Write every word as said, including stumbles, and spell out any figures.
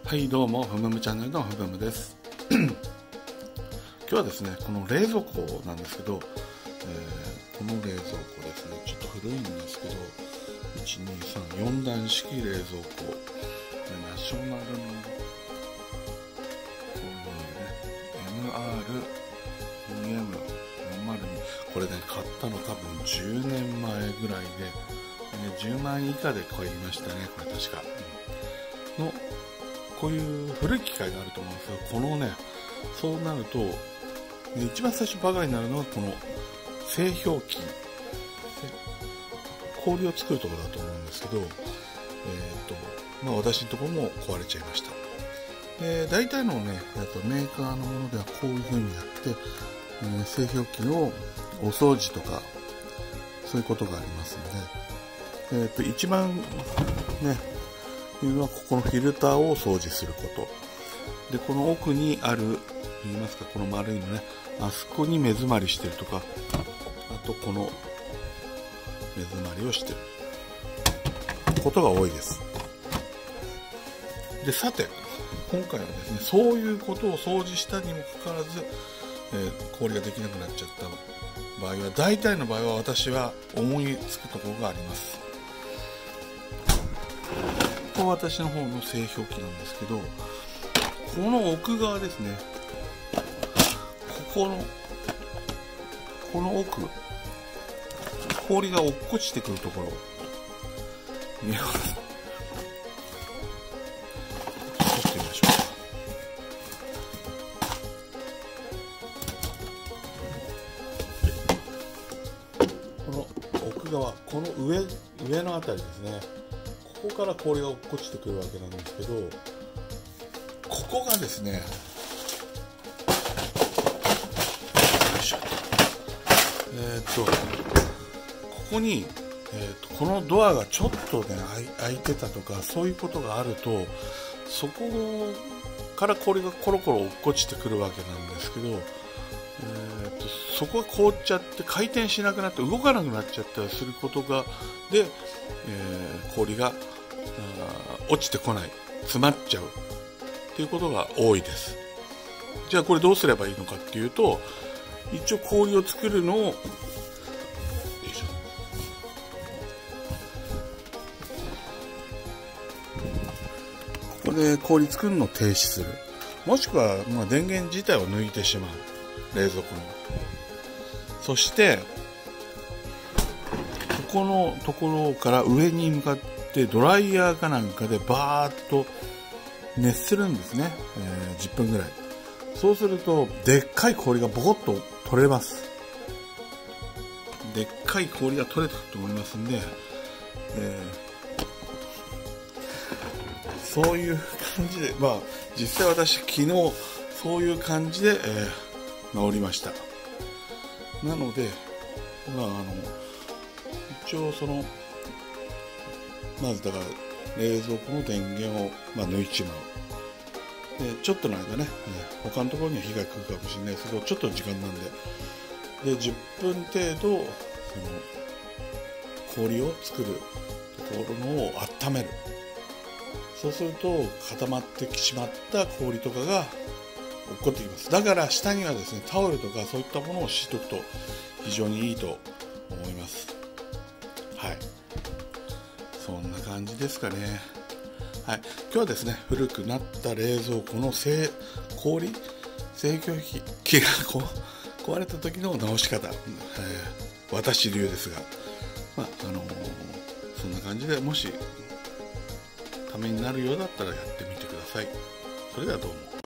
はいどうも、ふむむチャンネルのふむむです。今日はですね、この冷蔵庫なんですけど、えー、この冷蔵庫ですね、ちょっと古いんですけど、いち、に、さん、よん段式冷蔵庫、ナショナルのこういうね、エムアールにエムよんまるに、これね、買ったの多分じゅうねんまえぐらいで、じゅうまん以下で買いましたね、これ確か。うん、のこういう古い機械があると思うんですが、このね、そうなると、一番最初バカになるのはこの製氷機、氷を作るところだと思うんですけど、えーとまあ、私のところも壊れちゃいました。で大体のね、やっぱメーカーのものではこういう風にやって、えー、製氷機のお掃除とか、そういうことがありますので、えーと一番ね、いうのはここのフィルターを掃除することで、この奥にある言いますか、この丸いのね、あそこに目詰まりしてるとか、あとこの目詰まりをしてることが多いです。でさて今回はですね、そういうことを掃除したにもかかわらず、えー、氷ができなくなっちゃった場合は、大体の場合は私は思いつくところがあります。ここは私の方の製氷機なんですけど、この奥側ですね、ここのこの奥、氷が落っこちてくるところ見えます。取ってみましょう。この奥側、この上上のあたりですね、ここから氷が落っこちてくるわけなんですけど、ここがですね、よいしょ、えー、っとここに、えー、っとこのドアがちょっとね開いてたとか、そういうことがあると、そこから氷がコロコロ落っこちてくるわけなんですけど、えー、っとそこが凍っちゃって回転しなくなって動かなくなっちゃったりすることがで、えー、氷が落ちてこない、詰まっちゃうっていうことが多いです。じゃあこれどうすればいいのかっていうと、一応氷を作るのを、よいしょ、ここで氷作るのを停止する、もしくは、まあ、電源自体を抜いてしまう、冷蔵庫の。そしてここのところから上に向かってドライヤーかなんかでバーッと熱するんですね、えー、じゅっぷんぐらい。そうするとでっかい氷がボコッと取れます。でっかい氷が取れてくると思いますんで、えー、そういう感じで、まあ実際私昨日そういう感じで、えー、治りました。なので、まああの一応そのまずだから冷蔵庫の電源を、まあ、抜いちまう。でちょっとの間ね、他のところには被害来るかもしれないですけど、ちょっと時間なんで、でじゅっぷん程度その氷を作るところのを温める。そうすると固まってしまった氷とかが落っこってきます。だから下にはですね、タオルとかそういったものを敷いておくと非常にいいと思います。はい、そんな感じですかね。はい、今日はですね、古くなった冷蔵庫の製氷制御機がこう壊れた時の直し方、えー、私流ですが、まああのー、そんな感じで、もしためになるようだったらやってみてください。それではどうも。